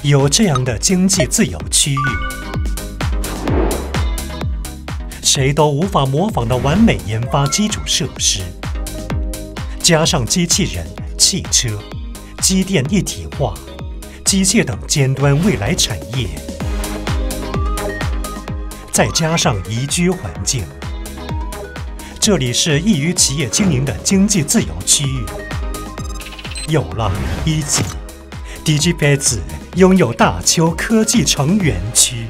有这样的经济自由区域，谁都无法模仿的完美研发基础设施，加上机器人、汽车、机电一体化、机械等尖端未来产业，再加上宜居环境，这里是易于企业经营的经济自由区域。有了一级，DigiPets拥有大邱科技城园区。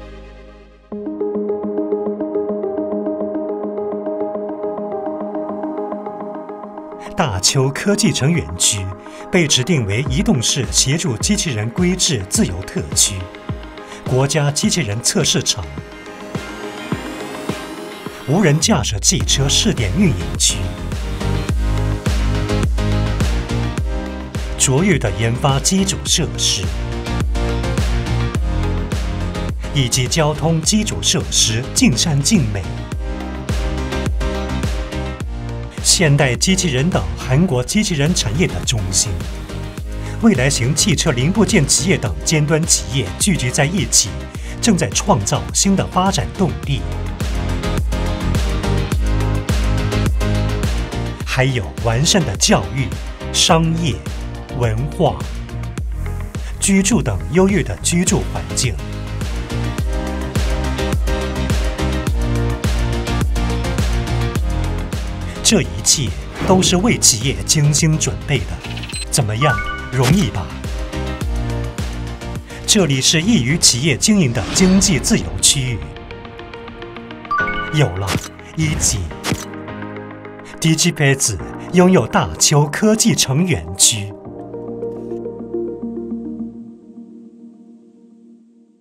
大邱科技城园区被指定为移动式协助机器人规制自由特区、国家机器人测试场、无人驾驶汽车试点运营区。卓越的研发基础设施以及交通基础设施尽善尽美，现代机器人等韩国机器人产业的中心，未来型汽车零部件企业等尖端企业聚集在一起，正在创造新的发展动力。还有完善的教育、商业、文化、居住等优越的居住环境。这一切都是为企业精心准备的，怎么样？容易吧？这里是易于企业经营的经济自由区域。有了一级，DigiPets拥有大邱科技城园区。